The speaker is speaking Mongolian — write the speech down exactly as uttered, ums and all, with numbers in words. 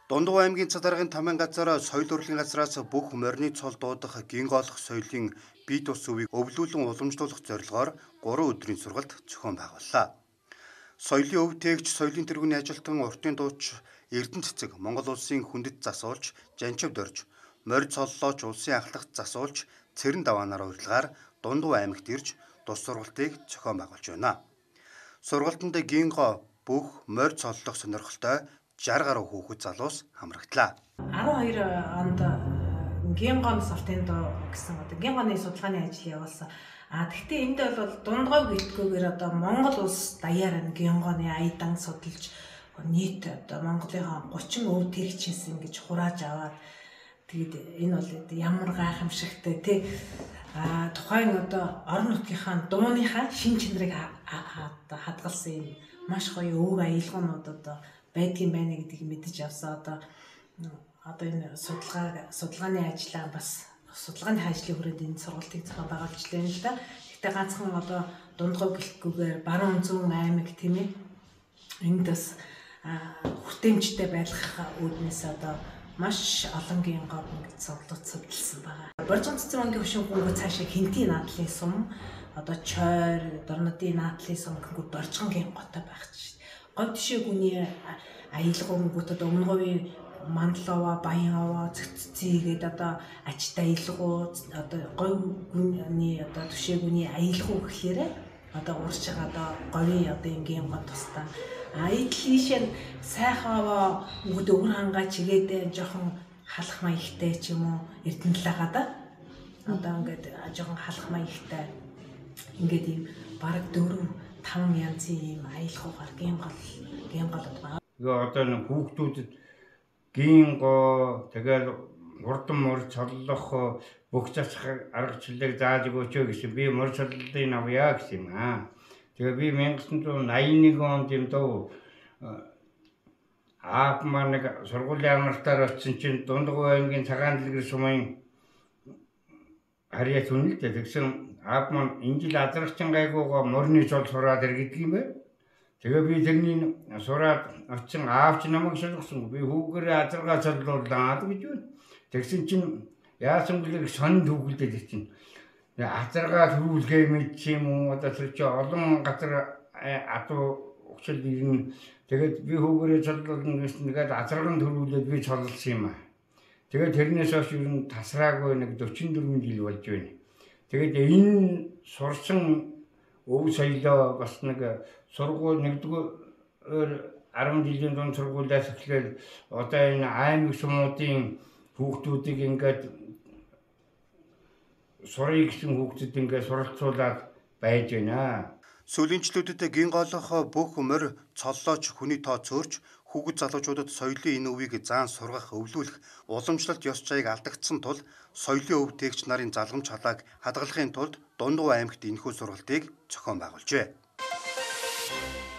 Дундгой аймгийн Цадаргын таман газар соёл урлагийн газраас бүх морины цол дуудах гинголох соёлын бие тус өвийг өвлүүлэн уламжлуулах зорилгоор гурван өдрийн сургалт зохион байгууллаа. Соёлын өв тээгч соёлын тэргүүний ажилтан уртын дууч Эрдэнэ цэцэг Монгол улсын хүндэт засуулж Жанчавд орж морь цоллооч улсын ахлагт засуулж Цэрэн даваанаар урилгаар Дундгой аймагт ирж тус сургалтыг зохион байгуулж байна. Сургалтанд гинго бүх морь цоллох сонирхолтой шарга гаруй хүүхэд залуус хамрагдлаа. арван хоёр онд гингон софтын доо гэсэн одоо гингоны судалгааны ажил явуулсан. А тэгвэл энд бол дундгой гэлтгүүгээр одоо Монгол улс даяар нь гингоны аядан судалж нийт одоо Монголын гучин өв тэрэгчээс ингэж хурааж аваад тэгээд энэ бол ямар гайхамшигтай тий а тухайн одоо орон нутгийнхаа дууныхаа шин чанарыг хадгалсан юм маш гоё өв аялгуунууд одоо байдгийн байна гэдгийг мэдэж авсан. Одоо одоо энэ судалгаа судалгааны ажлаа бас судалгааны ажлын хүрээнд энэ сургалтыг зохион байгуулж байна л да. Гэхдээ ганцхан одоо дундгой гэлтгүүгээр баруун зүүн аймаг тийм ээ. Энд бас хүртээмжтэй байх үүднээс одоо маш олон гингод ингэж судлаад судалсан байгаа. Боржон цэцэн банкны хөшин хөнгө цаашаа хинтийн наадлын сум одоо чойр дорнодын наадлын сум гэнгүй боржгон гинготой байх чинь. Говь тишээгүний аялгуунгууд одоо өмнө говийн мандлова, баянава, цэццээгээд одоо ачт аялгуу одоо говь гүний одоо тишээгүний аялгуу гэхлээрэ одоо урж байгаа одоо говийн одоо ингийн гоо тусдаа аяллишэн сайхава үүд өвөр хангаа чигээд жоохон халах маягтай ч юм уу эрдэнэлээгаа да одоо ингээд жоохон халах маягтай ингээд ийм бараг дөрөв таван янзын ийм аялгуугаар гингол гинголод байгаа. Тэгээ одоо нэг хүүхдүүдэд гинго тэгэл хурдан морь цоллох бүх засах аргачлалыг зааж өгөөч гэсэн би морь цоллолтыг авъя гэсэн юм аа. Тэгээ би 천구백팔십일 онд юм дөө аав маань нэг сургуулийн амралтаар очсон чинь Дундгой аймгийн цагаан дэлгэр сумын харьяас үнэлдэ тэгсэн аав маань энэ жил азарагчин гайгуугаа морины цол сураад иргэдэг юм байна. Тэгээ би тэрний сураад очин аавч намайг шалгасан. Би хүүгээрээ азаргаа цоллуулаад гэж байна. Тэгсэн чинь яасан гэлэг сонь төвлөдөд чинь. Азаргаа төрүүлгээ мэд юм уу одоо тэр чи олон газар атуу өгчл ирнэ. Тэгээд би хүүгээрээ цоллуулна гэсэн нэгэд азарган төрүүлээд би цоллсон юм аа. Тэгээд тэрнээс хойш ер нь тасраагүй нэг дөрвөн жил болж байна. Тэгээд энэ сурсан өв соёлоо бас нэг сургууль нэгдүгээр арван жилийн дунд сургуулиас эхлээд одоо энэ аймаг сумуудын хүүхдүүдийг ингээд сурыг гэсэн хүүхдэд ингээд суралцуулаад байж байна. Сүүлэнчлүүдэд гинголох бүх морь цоллооч хүний тоо цөөрч хүүхэд залуучуудад соёлын энэ өвийг заан сургах, өвлүүлэх, уламжлалт ёс жаяг алдагдсан тул соёлын өв тээгч нарын залгамж халааг хадгалахын тулд Дундгой аймагт энэхүү сургалтыг зохион байгуулжээ.